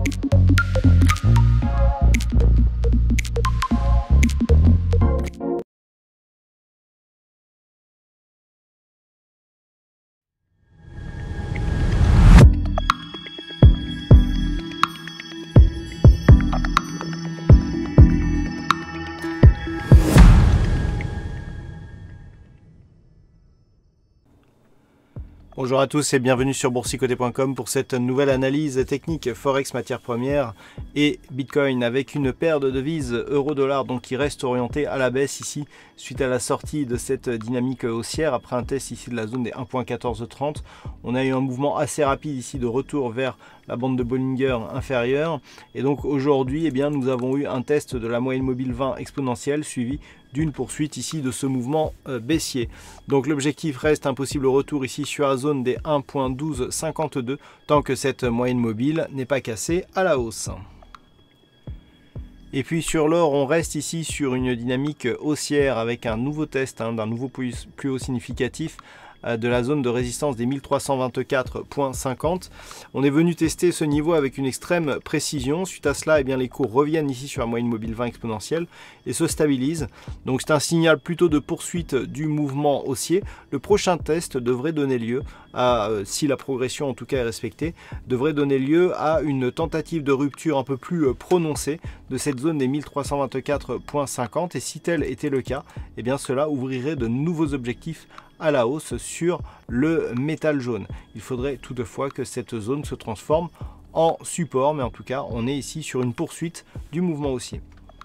Bonjour à tous et bienvenue sur boursicoté.com pour cette nouvelle analyse technique Forex matières premières et Bitcoin avec une paire de devises euro-dollar donc qui reste orientée à la baisse ici suite à la sortie de cette dynamique haussière après un test ici de la zone des 1.1430. On a eu un mouvement assez rapide ici de retour vers la bande de Bollinger inférieure et donc aujourd'hui nous avons eu un test de la moyenne mobile 20 exponentielle suivi d'une poursuite ici de ce mouvement baissier. Donc l'objectif reste un possible retour ici sur la zone des 1.1252 tant que cette moyenne mobile n'est pas cassée à la hausse. Et puis sur l'or, on reste ici sur une dynamique haussière avec un nouveau test d'un nouveau plus haut significatif de la zone de résistance des 1324.50. On est venu tester ce niveau avec une extrême précision. Suite à cela, les cours reviennent ici sur la moyenne mobile 20 exponentielle et se stabilisent. Donc c'est un signal plutôt de poursuite du mouvement haussier. Le prochain test devrait donner lieu à, si la progression en tout cas est respectée, devrait donner lieu à une tentative de rupture un peu plus prononcée de cette zone des 1324.50 et si tel était le cas, cela ouvrirait de nouveaux objectifs à la hausse sur le métal jaune. Il faudrait toutefois que cette zone se transforme en support, mais en tout cas on est ici sur une poursuite du mouvement haussier.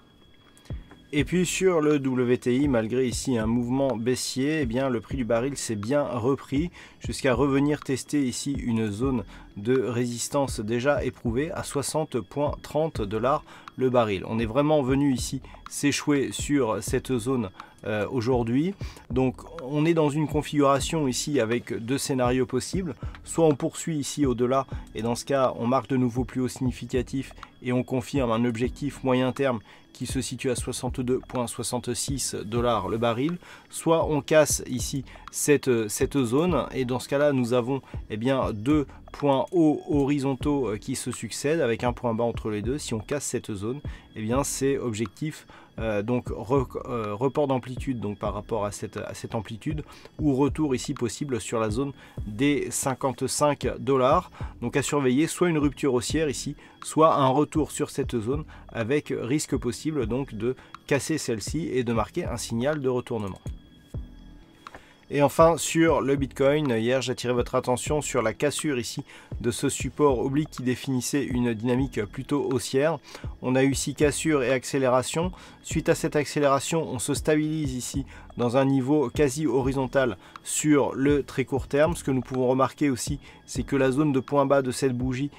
Et puis sur le WTI, malgré ici un mouvement baissier, le prix du baril s'est bien repris jusqu'à revenir tester ici une zone de résistance déjà éprouvée à 60,30 $ le baril. On est vraiment venu ici s'échouer sur cette zone aujourd'hui. Donc on est dans une configuration ici avec deux scénarios possibles. Soit on poursuit ici au-delà et dans ce cas on marque de nouveau plus haut significatif et on confirme un objectif moyen terme qui se situe à 62,66 $ le baril. Soit on casse ici cette zone et dans ce cas-là nous avons deux points hauts horizontaux qui se succèdent avec un point bas entre les deux. Si on casse cette zone, c'est objectif report d'amplitude donc par rapport à cette amplitude ou retour ici possible sur la zone des 55 $. Donc à surveiller soit une rupture haussière ici, soit un retour sur cette zone avec risque possible donc de casser celle-ci et de marquer un signal de retournement. Et enfin sur le Bitcoin, hier j'attirais votre attention sur la cassure ici de ce support oblique qui définissait une dynamique plutôt haussière. On a eu ici cassure et accélération. Suite à cette accélération, on se stabilise ici dans un niveau quasi horizontal sur le très court terme. Ce que nous pouvons remarquer aussi, c'est que la zone de point bas de cette bougie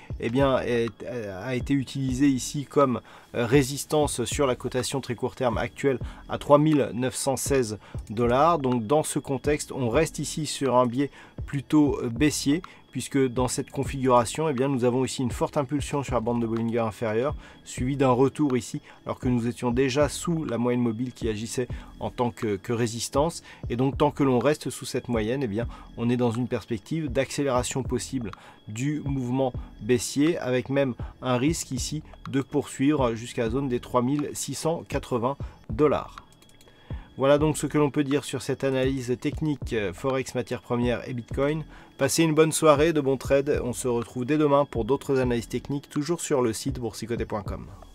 a été utilisée ici comme résistance sur la cotation très court terme actuelle à 3916 $. Donc dans ce contexte, on reste ici sur un biais plutôt baissier puisque dans cette configuration, nous avons ici une forte impulsion sur la bande de Bollinger inférieure, suivie d'un retour ici, alors que nous étions déjà sous la moyenne mobile qui agissait en tant que résistance. Et donc tant que l'on reste sous cette moyenne, on est dans une perspective d'accélération possible du mouvement baissier, avec même un risque ici de poursuivre jusqu'à la zone des 3680 $. Voilà donc ce que l'on peut dire sur cette analyse technique Forex matières premières et Bitcoin. Passez une bonne soirée, de bons trades. On se retrouve dès demain pour d'autres analyses techniques, toujours sur le site boursicoté.com.